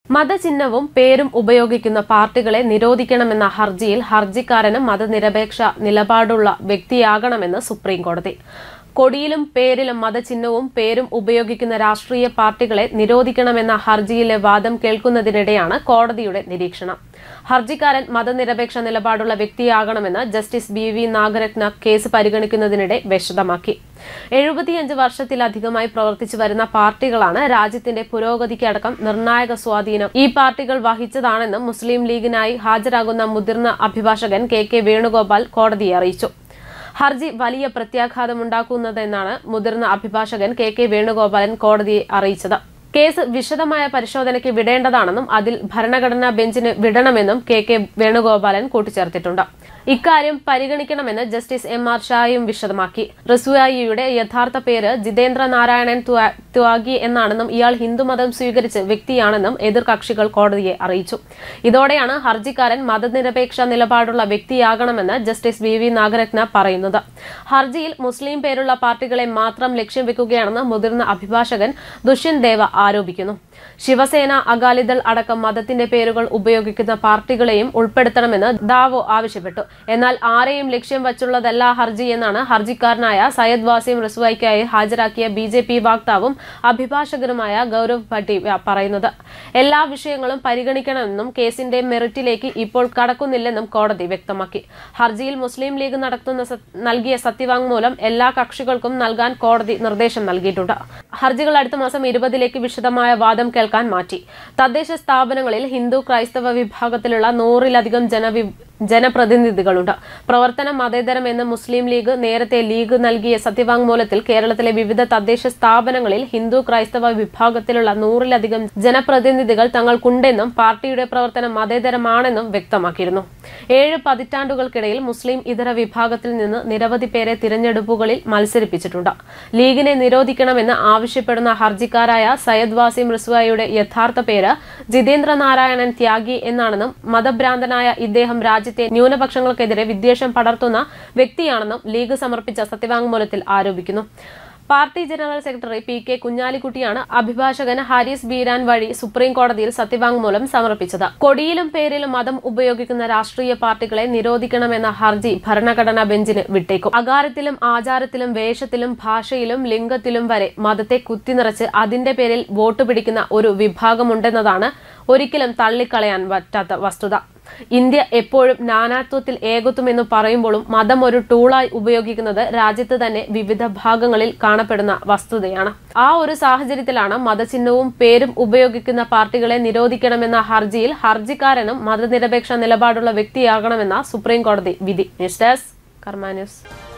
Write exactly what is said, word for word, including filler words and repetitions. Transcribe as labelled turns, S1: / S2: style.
S1: മതചിഹ്നവും പേരും ഉപയോഗിക്കുന്ന പാർട്ടികളെ നിരോധിക്കണമെന്ന ഹർജിയിൽ ഹർജിക്കാരന് മതനിരപേക്ഷ നിലപാടുള്ള വ്യക്തിയാകണമെന്ന് സുപ്രീംകോടതി. കൊടിയിലും പേരിലും മതചിഹ്നവും പേരും ഉപയോഗിക്കുന്ന രാഷ്ട്രീയ പാർട്ടികളെ നിരോധിക്കണമെന്ന ഹർജിയിലെ വാദം കേൾക്കുന്നതിനിടെയാണ് കോടതിയുടെ നിരീക്ഷണം. ഹർജിക്കാരൻ മതനിരപേക്ഷ നിലപാടുള്ള വ്യക്തിയാകണമെന്ന് justice B V Nagarathna case പരിഗണിക്കുന്നതിനിടെ വിശദമാക്കി. എഴുപത്തിയഞ്ച് വർഷത്തിലധികമായി പ്രവർത്തിച്ചു വരുന്ന പാർട്ടികളാണ് രാജ്യത്തിന്റെ പുരോഗതിക്കടക്കം നിർണായക സ്വാധീനം ഈ പാർട്ടികൾ വഹിച്ചതാണെന്ന് മുസ്ലിം ലീഗിനായി ഹാജരാകുന്ന മുതിർന്ന അഭിഭാഷകൻ കെ കെ വേണുഗോപാൽ കോടതിയെ അറിയിച്ചു. ഹർജി വലിയ പ്രത്യാഘാതമുണ്ടാക്കുന്നതെന്നാണ് മുതിർന്ന അഭിഭാഷകൻ കെ കെ വേണുഗോപാലൻ കോടതിയെ അറിയിച്ചത്. കേസ് വിശദമായ പരിശോധനയ്ക്ക് വിടേണ്ടതാണെന്നും അതിൽ ഭരണഘടനാ ബെഞ്ചിന് വിടണമെന്നും കെ കെ വേണുഗോപാലൻ കൂട്ടിച്ചേർത്തിട്ടുണ്ട്. ഇക്കാര്യം പരിഗണിക്കണമെന്ന് ജസ്റ്റിസ് എം ആർ ഷായും വിശദമാക്കി. റിസ്വായിയുടെ യഥാർത്ഥ പേര് ജിതേന്ദ്ര നാരായണൻ ത്യാഗി എന്നാണെന്നും ഇയാൾ ഹിന്ദുമതം സ്വീകരിച്ച വ്യക്തിയാണെന്നും എതിർകക്ഷികൾ കോടതിയെ അറിയിച്ചു. ഇതോടെയാണ് ഹർജിക്കാരൻ മതനിരപേക്ഷ നിലപാടുള്ള വ്യക്തിയാകണമെന്ന് ജസ്റ്റിസ് വി വി നാഗരത്ന പറയുന്നത്. ഹർജിയിൽ മുസ്ലിം പേരുള്ള പാർട്ടികളെ മാത്രം ലക്ഷ്യം വെക്കുകയാണെന്ന് മുതിർന്ന അഭിഭാഷകൻ ദുഷ്യന്ത് ദേവ ആരോപിക്കുന്നു. ശിവസേന, അകാലിദൾ അടക്കം മതത്തിന്റെ പേരുകൾ ഉപയോഗിക്കുന്ന പാർട്ടികളെയും ഉൾപ്പെടുത്തണമെന്ന് ദാവോ ആവശ്യപ്പെട്ടു. എന്നാൽ ആരെയും ലക്ഷ്യം വച്ചുള്ളതല്ല ഹർജി എന്നാണ് ഹർജിക്കാരനായ സയ്യദ് വാസിം റിസ്വായിക്കായി ഹാജരാക്കിയ ബി ജെ പി വക്താവും അഭിഭാഷകനുമായ ഗൌരവ് ഭട്ടി പറയുന്നത്. എല്ലാ വിഷയങ്ങളും പരിഗണിക്കണമെന്നും കേസിന്റെ മെറിറ്റിലേക്ക് ഇപ്പോൾ കടക്കുന്നില്ലെന്നും കോടതി വ്യക്തമാക്കി. ഹർജിയിൽ മുസ്ലിം ലീഗ് നടത്തുന്ന നൽകിയ സത്യവാങ്മൂലം എല്ലാ കക്ഷികൾക്കും നൽകാൻ കോടതി നിർദ്ദേശം നൽകിയിട്ടുണ്ട്. ഹർജികൾ അടുത്ത മാസം ഇരുപതിലേക്ക് വിശദമായ വാദം കേൾക്കാൻ മാറ്റി. തദ്ദേശ സ്ഥാപനങ്ങളിൽ ഹിന്ദു ക്രൈസ്തവ വിഭാഗത്തിലുള്ള നൂറിലധികം ജനവി ജനപ്രതിനിധികളുണ്ട്. പ്രവർത്തനം മതേതരം എന്ന് മുസ്ലിം ലീഗ് നേരത്തെ ലീഗ് നൽകിയ സത്യവാങ്മൂലത്തിൽ കേരളത്തിലെ വിവിധ തദ്ദേശ സ്ഥാപനങ്ങളിൽ ഹിന്ദു ക്രൈസ്തവ വിഭാഗത്തിലുള്ള നൂറിലധികം ജനപ്രതിനിധികൾ തങ്ങൾക്കുണ്ടെന്നും പാർട്ടിയുടെ പ്രവർത്തനം മതേതരമാണെന്നും വ്യക്തമാക്കിയിരുന്നു. ഏഴ് പതിറ്റാണ്ടുകൾക്കിടയിൽ മുസ്ലിം ഇതര വിഭാഗത്തിൽ നിന്ന് നിരവധി പേരെ തിരഞ്ഞെടുപ്പുകളിൽ മത്സരിപ്പിച്ചിട്ടുണ്ട്. ലീഗിനെ നിരോധിക്കണമെന്ന് ആവശ്യപ്പെടുന്ന ഹർജിക്കാരായ സയ്യദ് വാസിം റിസ്വായിയുടെ യഥാർത്ഥ പേര് ജിതേന്ദ്ര നാരായണൻ ത്യാഗി എന്നാണെന്നും മതഭ്രാന്തനായ ഇദ്ദേഹം രാജ്യത്തെ ന്യൂനപക്ഷങ്ങൾക്കെതിരെ വിദ്വേഷം പടർത്തുന്ന വ്യക്തിയാണെന്നും ലീഗ് സമർപ്പിച്ച സത്യവാങ്മൂലത്തിൽ ആരോപിക്കുന്നു. Party general secretary P K കുഞ്ഞാലിക്കുട്ടിയാണ് അഭിഭാഷകൻ ഹാരിസ് ബീരാൻ വഴി സുപ്രീം കോടതിയിൽ സത്യവാങ്മൂലം സമർപ്പിച്ചത്. കൊടിയിലും പേരിലും മതം ഉപയോഗിക്കുന്ന രാഷ്ട്രീയ പാർട്ടികളെ നിരോധിക്കണമെന്ന ഹർജി ഭരണഘടനാ ബെഞ്ചിന് വിട്ടേക്കും. അകാരത്തിലും ആചാരത്തിലും വേഷത്തിലും ഭാഷയിലും ലിംഗത്തിലും വരെ മതത്തെ കുത്തിനിറച്ച് അതിന്റെ പേരിൽ വോട്ട് പിടിക്കുന്ന ഒരു വിഭാഗമുണ്ടെന്നതാണ് ഒരിക്കലും തള്ളിക്കളയാൻ പറ്റാത്ത വസ്തുത. ഇന്ത്യ എപ്പോഴും നാനാത്വത്തിൽ ഏകത്വമെന്ന് പറയുമ്പോഴും മതം ഒരു ടൂളായി ഉപയോഗിക്കുന്നത് രാജ്യത്ത് തന്നെ വിവിധ ഭാഗങ്ങളിൽ കാണപ്പെടുന്ന വസ്തുതയാണ്. ആ ഒരു സാഹചര്യത്തിലാണ് മതചിഹ്നവും പേരും ഉപയോഗിക്കുന്ന പാർട്ടികളെ നിരോധിക്കണമെന്ന ഹർജിയിൽ ഹർജിക്കാരനും മതനിരപേക്ഷ നിലപാടുള്ള വ്യക്തിയാകണമെന്ന സുപ്രീം കോടതി വിധി. News desk Karma news.